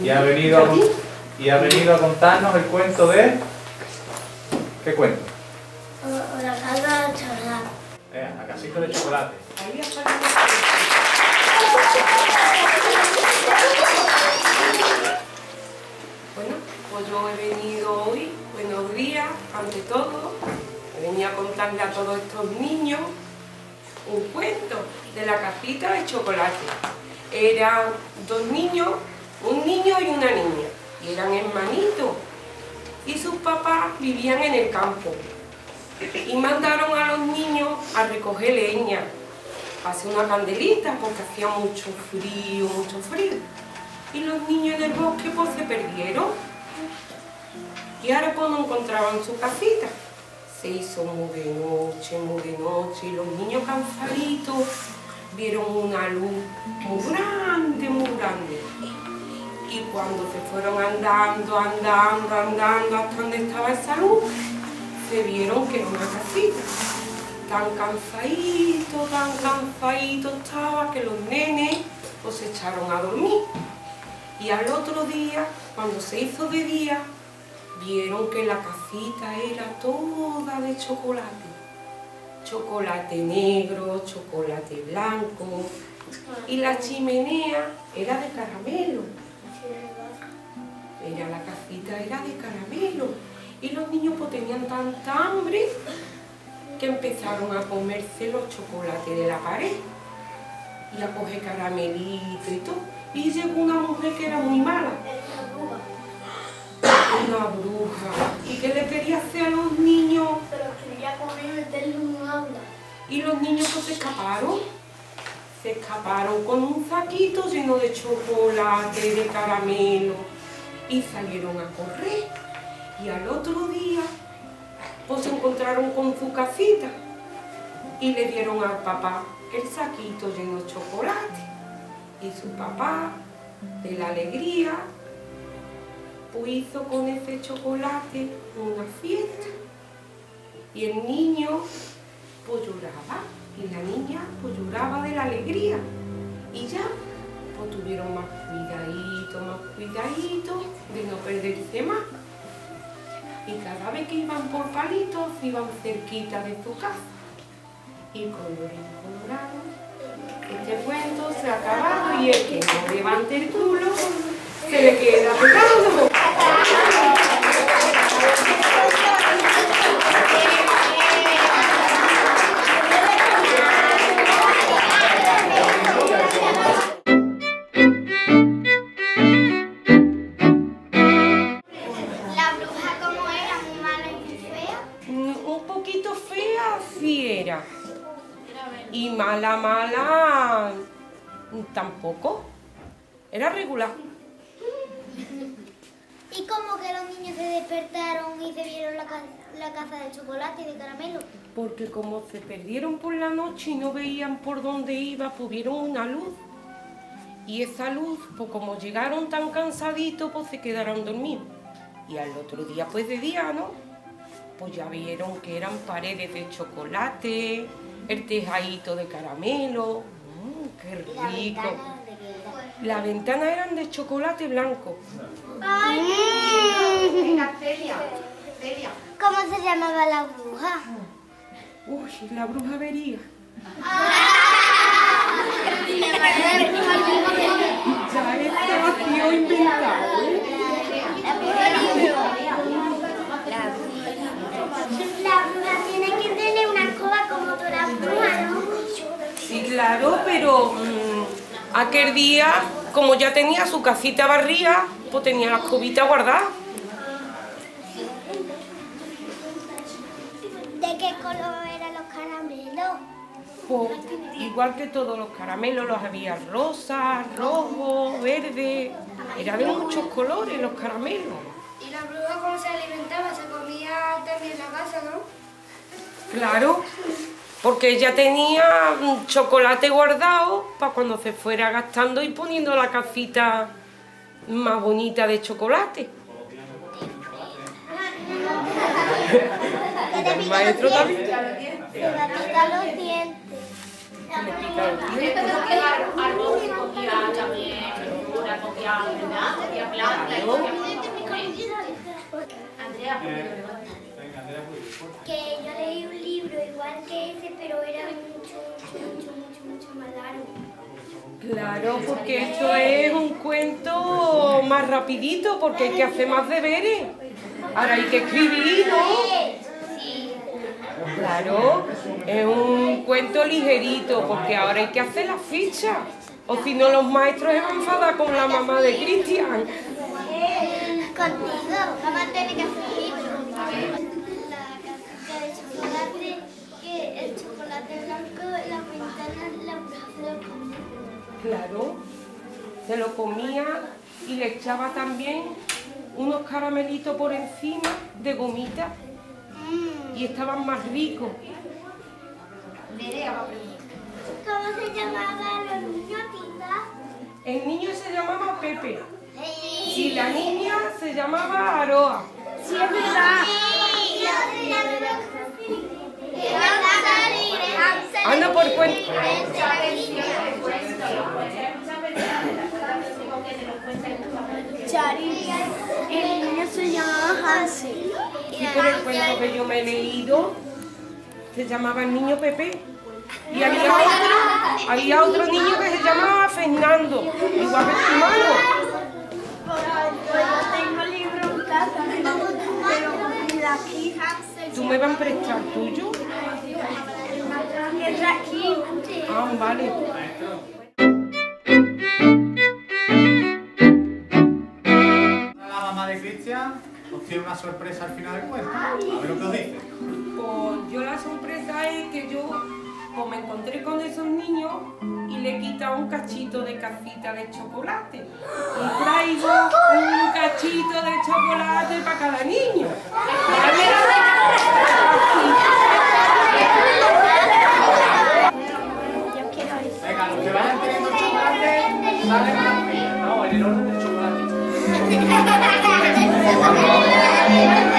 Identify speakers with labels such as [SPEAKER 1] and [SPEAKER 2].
[SPEAKER 1] y ha venido a contarnos el cuento de... ¿Qué cuento?
[SPEAKER 2] La casa de chocolate.
[SPEAKER 1] La casita de chocolate.
[SPEAKER 3] Bueno, pues yo he venido hoy, buenos días, ante todo, he venido a contarle a todos estos niños un cuento de la casita de chocolate. Eran dos niños, un niño y una niña, y eran hermanitos, y sus papás vivían en el campo, y mandaron a los niños a recoger leña, para hacer una candelita, porque hacía mucho frío, y los niños en el bosque pues se perdieron, y ahora pues no encontraban su casita. Se hizo muy de noche, y los niños cansaditos vieron una luz muy grande. Y cuando se fueron andando hasta donde estaba esa luz, se vieron que era una casita. Tan cansadito estaba que los nenes pues se echaron a dormir. Y al otro día, cuando se hizo de día, vieron que la casita era toda de chocolate. Chocolate negro, chocolate blanco, y la chimenea era de caramelo. La casita era de caramelo. Y los niños pues tenían tanta hambre que empezaron a comerse los chocolates de la pared y a coger caramelito y todo. Y llegó una mujer que era muy mala. Una bruja. ¿Y qué le quería hacer a los niños?
[SPEAKER 2] Se los quería comer y meterle en un aula.
[SPEAKER 3] Y los niños pues se escaparon. Se escaparon con un saquito lleno de chocolate, de caramelo. Y salieron a correr. Y al otro día pues se encontraron con su casita. Y le dieron al papá el saquito lleno de chocolate. Y su papá, de la alegría, pues hizo con ese chocolate una fiesta. Y el niño pues lloraba, y la niña pues lloraba de la alegría. Y ya pues tuvieron más cuidadito de no perderse más. Y cada vez que iban por palitos, iban cerquita de su casa. Y colorín colorado, este cuento se ha acabado, y el que no levante el culo se le queda pegado.
[SPEAKER 2] ¿La bruja cómo era? ¿Muy mala y muy fea?
[SPEAKER 3] Un poquito fea sí era. Y mala tampoco. Era regular.
[SPEAKER 2] ¿Y cómo que los niños se despertaron y se vieron la casa de chocolate y de caramelo?
[SPEAKER 3] Porque como se perdieron por la noche y no veían por dónde iba, pues vieron una luz. Y esa luz, pues como llegaron tan cansaditos, pues se quedaron dormidos. Y al otro día, pues de día, ¿no? Pues ya vieron que eran paredes de chocolate, el tejadito de caramelo. ¡Qué rico! Las ventanas eran de chocolate blanco.
[SPEAKER 2] ¿Cómo se llamaba la bruja?
[SPEAKER 3] Uy, la bruja vería. Ya está vacío inventado, ¿eh?
[SPEAKER 2] La bruja tiene que tener una escoba como todas las brujas, ¿no?
[SPEAKER 3] Sí, claro, pero aquel día, como ya tenía su casita barrida, pues tenía la escobita guardada.
[SPEAKER 2] ¿De qué color eran los caramelos?
[SPEAKER 3] Pues, igual que todos los caramelos, los había rosa, rojo, verde. Era de muchos colores los caramelos.
[SPEAKER 2] ¿Y la bruja cómo se alimentaba? ¿Se comía también la casa, no?
[SPEAKER 3] Claro, porque ella tenía chocolate guardado para cuando se fuera gastando y poniendo la casita más bonita de chocolate. El maestro también.
[SPEAKER 2] Se va a picar los dientes.
[SPEAKER 3] Le pica los dientes.
[SPEAKER 4] la copia, ¿verdad? Copia plana. Andrea,
[SPEAKER 1] Venga, Andrea,
[SPEAKER 2] Que yo leí un libro igual que ese, pero era mucho más largo.
[SPEAKER 3] Claro, porque esto es un cuento más rapidito, porque hay que hacer más deberes. Ahora hay que escribir, ¿no? Claro, es un cuento ligerito, porque ahora hay que hacer las fichas. O si no, los maestros se van a enfadar con la mamá de Cristian.
[SPEAKER 2] Contigo, mamá tiene que hacer un libro. La casita de chocolate, que el chocolate blanco, las ventanas, la bruja se lo comía.
[SPEAKER 3] Claro, se lo comía y le echaba también unos caramelitos por encima de gomita y estaban más ricos.
[SPEAKER 2] ¿Cómo se llamaban los niños, tita?
[SPEAKER 3] El niño se llamaba Pepe y la niña se llamaba Aroa.
[SPEAKER 2] Sí, es verdad.
[SPEAKER 3] Anda por cuenta.
[SPEAKER 2] Chari, el niño se llamaba Hansel.
[SPEAKER 3] Y por el cuento que yo me he leído, se llamaba el niño Pepe. Y había otro niño que se llamaba Fernando, igual que su hermano.
[SPEAKER 2] Pues yo tengo libros en casa, pero de aquí Hansel.
[SPEAKER 3] ¿Tú me vas a prestar tuyo?
[SPEAKER 2] Es de aquí.
[SPEAKER 3] Ah, vale.
[SPEAKER 1] La mamá de Cristian os tiene una sorpresa al final del cuento. A ver lo que os dice.
[SPEAKER 3] Pues yo la sorpresa es que yo pues, me encontré con esos niños y le he quitado un cachito de casita de chocolate. Y traigo un cachito de chocolate para cada niño.
[SPEAKER 1] Venga, los que vayan teniendo chocolate, salen más. No, en el orden del chocolate.